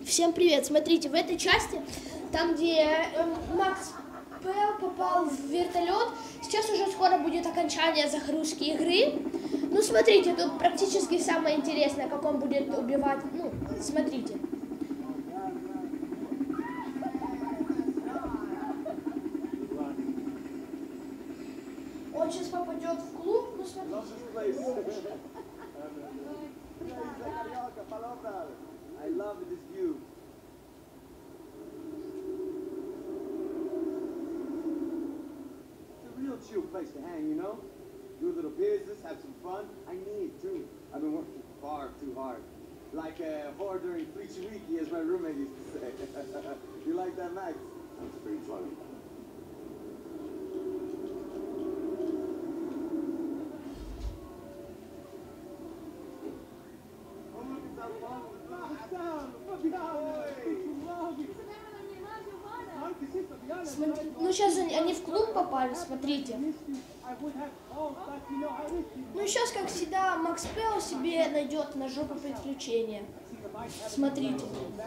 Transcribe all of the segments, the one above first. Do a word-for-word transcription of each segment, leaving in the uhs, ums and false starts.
Всем привет! Смотрите, в этой части, там где э, Макс Пэл попал в вертолет, сейчас уже скоро будет окончание загрузки игры. Ну смотрите, тут практически самое интересное, как он будет убивать. Ну, смотрите. Он сейчас попадет в клуб, ну смотрите. I love this view. It's a real chill place to hang, you know? Do a little business, have some fun. I need it too. I've been working far too hard. Like a uh, whore during Freaky Weeky, as my roommate used to say. You like that, Max? That's pretty funny. Смотри, ну сейчас они, они в клуб попали, смотрите. Ну сейчас, как всегда, Макс Пэл себе найдет на жопу приключения. Смотрите.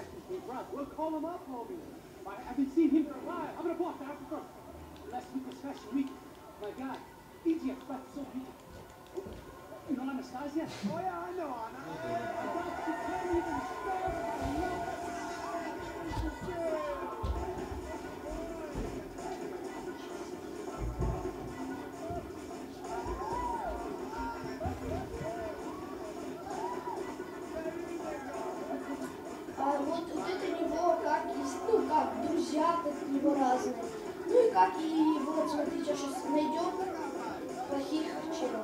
You know Anastasia? Oh yeah, I know Anna. She can't even spell. А вот, вот это него как, ну как, друзья так его разные. Ну и как и вот, смотрите, сейчас найдем плохих челов.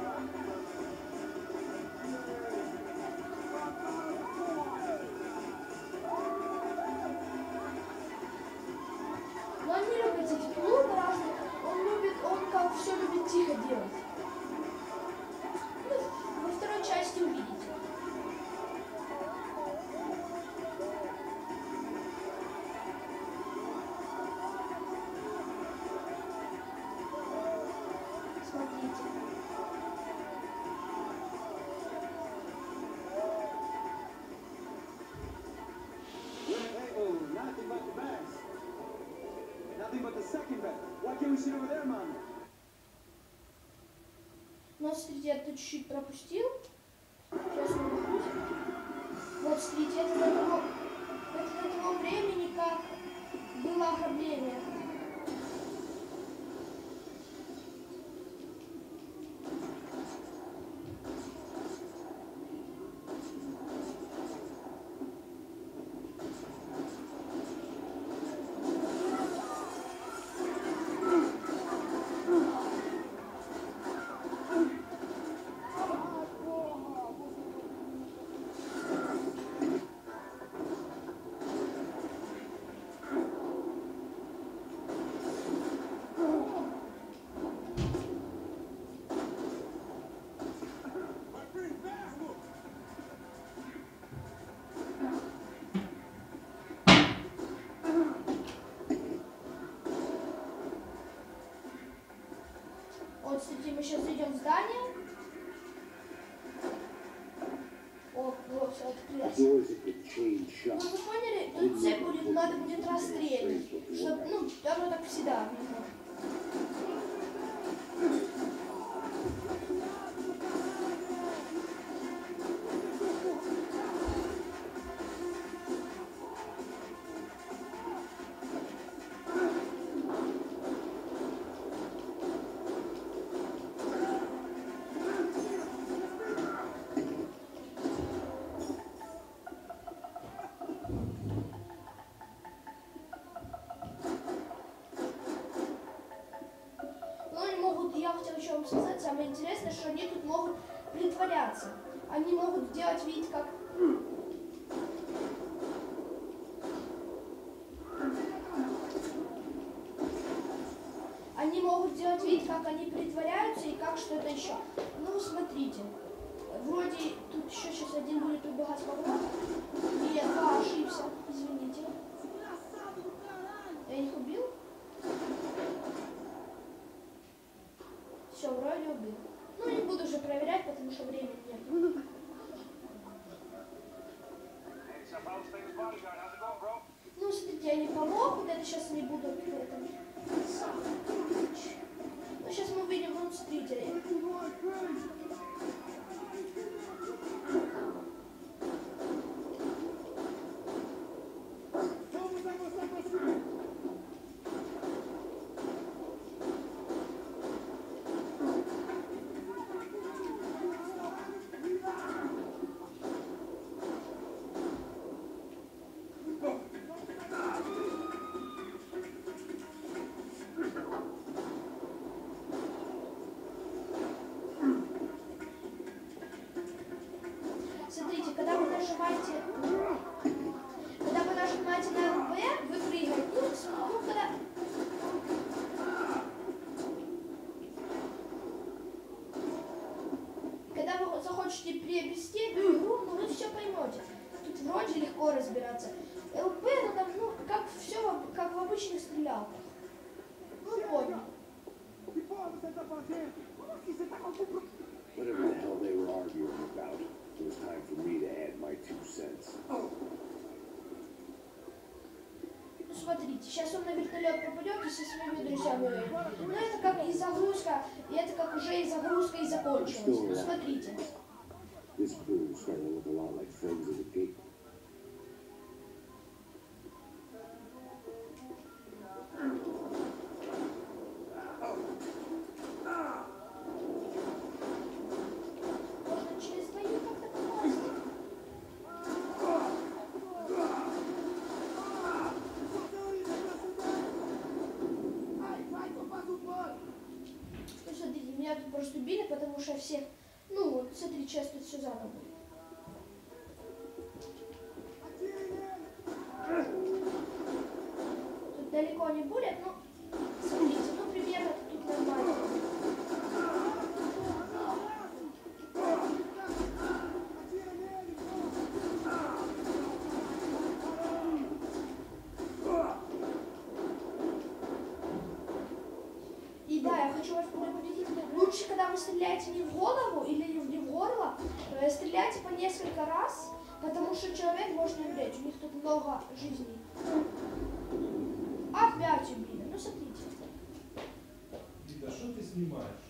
Но он не любит эти клубы разные, он любит, он как все любит тихо делать. Ну, во второй части увидите. Смотрите. Oh, nothing but the best. Nothing but the second best. Why can't we sit over there, Mom? Ну, смотрите, я тут чуть-чуть пропустил. Сейчас он выходит. Вот, смотрите, это до того, это до того времени, как было ограбление. Вот, смотрите, мы сейчас идем в здание. О, вот, все открылось. Ну, вы поняли? Тут цепь будет, надо будет расстрелять. Чтоб, ну, оно так всегда видно. Я хотела еще вам сказать, самое интересное, что они тут могут притворяться. Они могут сделать вид, как... Они могут сделать вид, как они притворяются и как что-то еще. Ну, смотрите. Вроде тут еще сейчас один будет убегать по врагу. Нет, да, ошибся. Извините. Я их убил? Все, вроде убил. Ну, не буду уже проверять, потому что времени нет. я не помог, вот это сейчас не буду. Ну, сейчас мы увидим монстрителей. Смотрите, когда вы нажимаете, когда вы нажимаете на эр бэ, вы прыгаете. Ну, ну, когда... Когда вы захочете приобрести эту игру, ну, вы все поймете. Тут вроде легко разбираться. эл бэ, ну, там, ну, как все, как в обычных стрелялках. Ну, понял. Whatever the hell they were arguing about, it was time for me to add my two cents. Ну, смотрите, сейчас он на вертолет попадет и со своими друзьями. Ну, это как и загрузка, и это как уже и загрузка и закончилась. Ну, смотрите. This crew is starting to look a lot like friends of the gate. Можно через двоих как-то попасть. Ну, смотрите, меня тут просто убили, потому что всех... Ну, вот, смотри, сейчас тут все заново будет. Тут далеко не будет, но... Смотрите, ну, примерно тут нормально. И да, я хочу вас предупредить, лучше, когда вы стреляете не в голову или не в горло, э, стреляйте по несколько раз, потому что человек может не умереть, у них тут много жизней. Опять убили, ну смотрите. Вита, что ты снимаешь?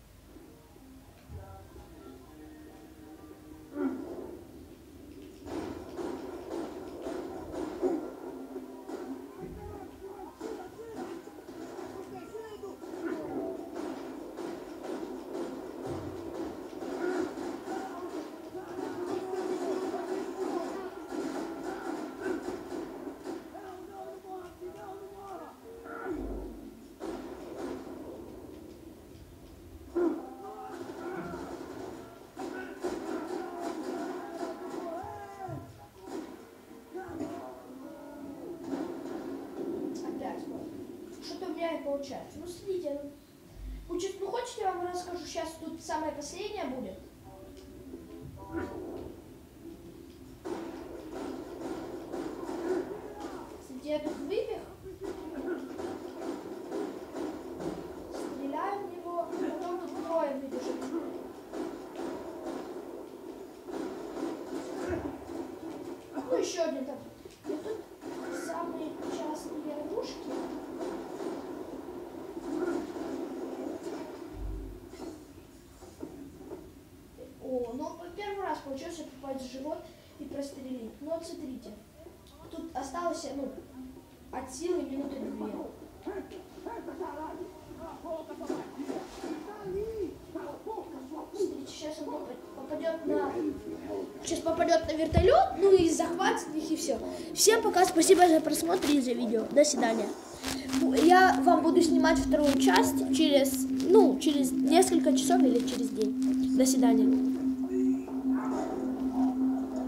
Что-то у меня и получается. Ну, смотрите, ну, ну, ну хочете, я вам расскажу, сейчас тут самое последнее будет. Смотрите, я тут выбег, стреляю в него, потом тут трое выбежит. Ну, еще один там. И тут самые частые ловушки. О, ну первый раз получился попасть в живот и прострелить. Ну вот смотрите, тут осталось, ну, от силы минуты две. Смотрите, сейчас он попадет на... Сейчас попадет на вертолет, ну и захватит их, и все. Всем пока, спасибо за просмотр и за видео. До свидания. Я вам буду снимать вторую часть через, ну, через несколько часов или через день. До свидания.